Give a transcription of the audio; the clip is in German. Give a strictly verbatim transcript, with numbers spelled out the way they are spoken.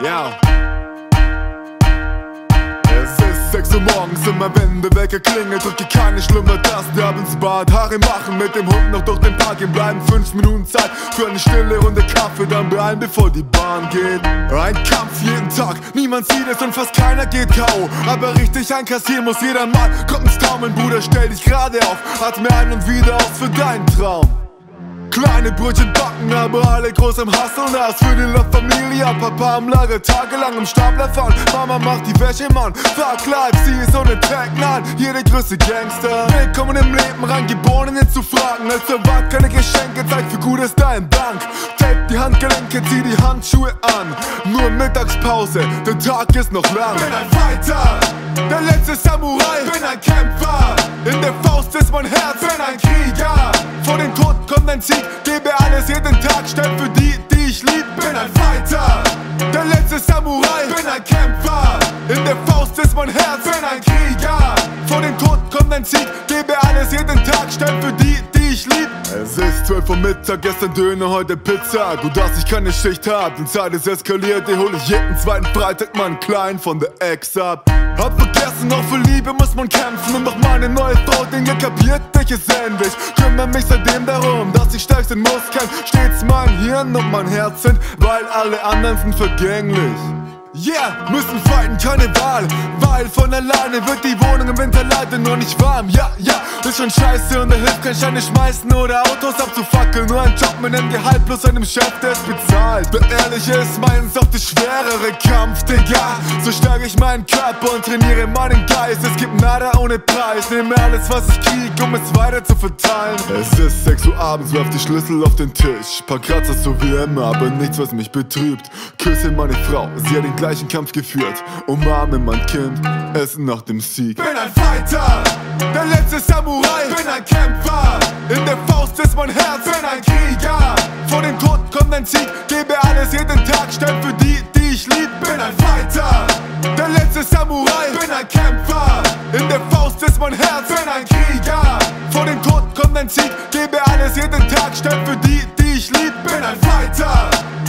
Ja. Es ist sechs Uhr morgens, immer wenn der Wecker klingelt, drücke keine Schlummertaste, ab ins Bad, Haare machen, mit dem Hund noch durch den Park gehen, bleiben fünf Minuten Zeit für eine stille Runde Kaffee, dann beeilen, bevor die Bahn geht. Ein Kampf jeden Tag, niemand sieht es und fast keiner geht K O, aber richtig einkassieren muss jeder mal. Kommt ins Taumeln, Bruder, stell dich gerade auf, atme ein und wieder aus für deinen Traum. Kleine Brötchen backen, aber alle groß im Hustle. Das für die La Familia, Papa am Lager, tagelang im Stapler fahren. Mama macht die Wäsche, Mann, fuck life, sie ist ohne Track, nein, jede größte Gangster. Willkommen im Leben, reingeboren, jetzt zu fragen. Als Verwahrt keine Geschenke, zeig für Gutes dein Bank. Tape die Handgelenke, zieh die Handschuhe an. Nur Mittagspause, der Tag ist noch lang. Bin ein Fighter, der letzte Samurai. Bin ein Kämpfer, in der Faust ist mein Herz. Bin ein Krieger, vor dem Tod kommt ein Sieg. Gebe alles jeden Tag, stellt für die, die ich lieb. Bin ein Fighter, der letzte Samurai. Bin ein Kämpfer, in der Faust ist mein Herz. Bin ein Krieger, vor dem Tod kommt ein Sieg. Gebe alles jeden Tag, stellt für die, die ich lieb. Es ist zwölf Uhr Mittag, gestern Döner, heute Pizza. Gut, dass ich keine Schicht hab, die Zeit ist eskaliert. Die hol ich jeden zweiten Freitag mal einen Klein von der Ex ab. Hab vergessen, auch für Liebe muss man kämpfen. Und noch meine neue Frau, Dinge kapiert, ich ist ähnlich. Kümmere mich seitdem darum, dass ich steif sein muss. Kenn stets mein Hirn und mein Herz sind, weil alle anderen sind vergänglich. Yeah, müssen fighten, keine Wahl, weil von alleine wird die Wohnung im Winter leider nur nicht warm. Ja, ja, ist schon scheiße und da hilft kein Scheine schmeißen oder Autos abzufackeln. Nur ein Job mit einem Gehalt plus einem Chef, der es bezahlt. Wer ehrlich ist, meins auf der schwerere Kampf, Digga. So stärke ich meinen Körper und trainiere meinen Geist. Es gibt nada ohne Preis, nehme alles was ich krieg, um es weiter zu verteilen. Es ist sechs Uhr abends, werf die Schlüssel auf den Tisch. Paar Kratzer so wie immer, aber nichts was mich betrübt. Küsse meine Frau, sie hat den gleichen Kampf geführt. Umarme mein Kind, essen nach dem Sieg. Bin ein Fighter, der letzte Samurai. Bin ein Kämpfer, in der Faust ist mein Herz. Bin ein Krieger, vor dem Tod kommt ein Sieg. Gebe alles jeden Tag, stellt für die, die ich lieb. Bin ein Fighter, der letzte Samurai. Bin ein Kämpfer, in der Faust ist mein Herz. Bin ein Krieger, vor dem Tod kommt ein Sieg. Gebe alles jeden Tag, stellt für die, die ich lieb. Bin ein Fighter,